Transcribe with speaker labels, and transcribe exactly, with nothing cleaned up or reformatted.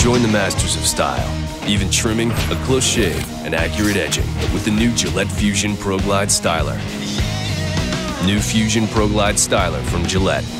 Speaker 1: Join the masters of style. Even trimming, a close shave, and accurate edging with the new Gillette Fusion Pro Glide Styler. New Fusion Pro Glide Styler from Gillette.